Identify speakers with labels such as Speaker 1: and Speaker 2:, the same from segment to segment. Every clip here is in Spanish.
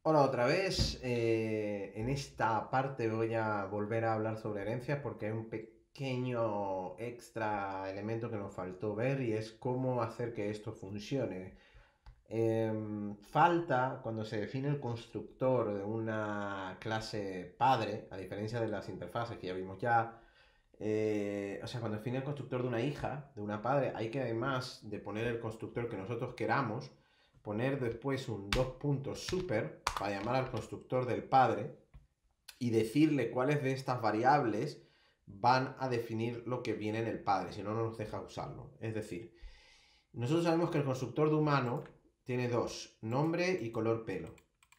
Speaker 1: Hola otra vez. En esta parte voy a volver a hablar sobre herencias porque hay un pequeño extra elemento que nos faltó ver y es cómo hacer que esto funcione. Falta cuando se define el constructor de una clase padre, a diferencia de las interfaces que ya vimos ya. O sea, cuando define el constructor de una hija, de una padre, hay que además de poner el constructor que nosotros queramos, poner después un dos puntos super para llamar al constructor del padre y decirle cuáles de estas variables van a definir lo que viene en el padre, si no, no nos deja usarlo. Es decir, nosotros sabemos que el constructor de humano tiene dos, nombre y color pelo.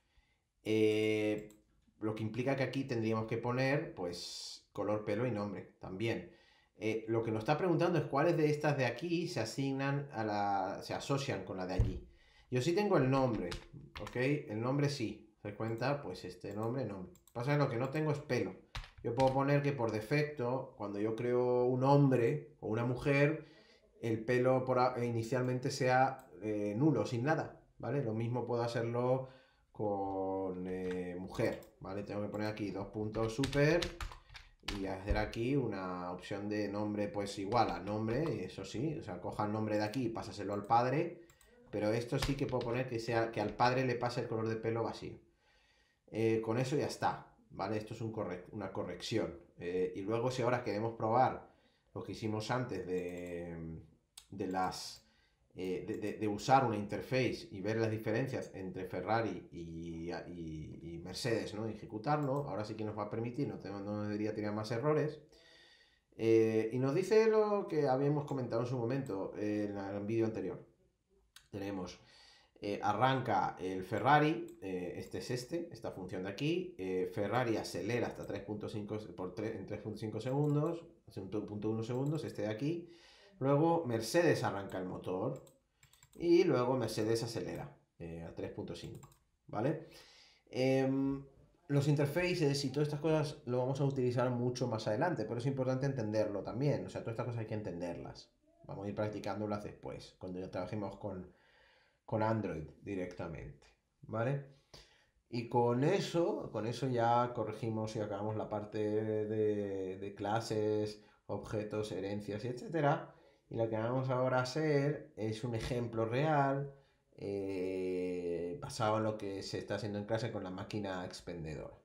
Speaker 1: Lo que implica que aquí tendríamos que poner, pues, color, pelo y nombre también. Lo que nos está preguntando es cuáles de estas de aquí se asignan se asocian con la de allí. Yo sí tengo el nombre, ¿ok? El nombre sí. Se cuenta, pues este nombre, nombre. Pasa que lo que no tengo es pelo. Yo puedo poner que por defecto, cuando yo creo un hombre o una mujer, el pelo inicialmente sea nulo, sin nada, ¿vale? Lo mismo puedo hacerlo con mujer, ¿vale? Tengo que poner aquí dos puntos super y hacer aquí una opción de nombre pues igual a nombre, eso sí, o sea, coja el nombre de aquí y pásaselo al padre, pero esto sí que puedo poner que sea que al padre le pase el color de pelo vacío. Con eso ya está, ¿vale? Esto es una corrección. Y luego si ahora queremos probar lo que hicimos antes de las de usar una interface y ver las diferencias entre Ferrari y Mercedes, ¿no? Y ejecutarlo, ahora sí que nos va a permitir, no debería tener más errores. Y nos dice lo que habíamos comentado en su momento en el vídeo anterior. Tenemos arranca el Ferrari, este es esta función de aquí. Ferrari acelera hasta 3.5 en 3.5 segundos, 1.1 segundos, este de aquí. Luego Mercedes arranca el motor y luego Mercedes acelera a 3.5, ¿vale? Los interfaces y todas estas cosas lo vamos a utilizar mucho más adelante, pero es importante entenderlo también. O sea, todas estas cosas hay que entenderlas. Vamos a ir practicándolas después, cuando ya trabajemos con Android directamente, ¿vale? Y con eso ya corregimos y acabamos la parte de clases, objetos, herencias y etcétera. Y lo que vamos ahora a hacer es un ejemplo real basado en lo que se está haciendo en clase con la máquina expendedora.